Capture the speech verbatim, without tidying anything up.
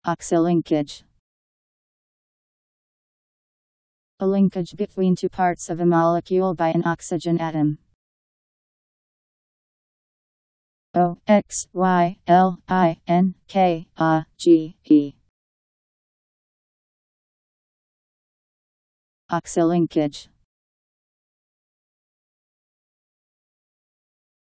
Oxylinkage. A linkage between two parts of a molecule by an oxygen atom. O X Y L I N K A G E. Oxylinkage.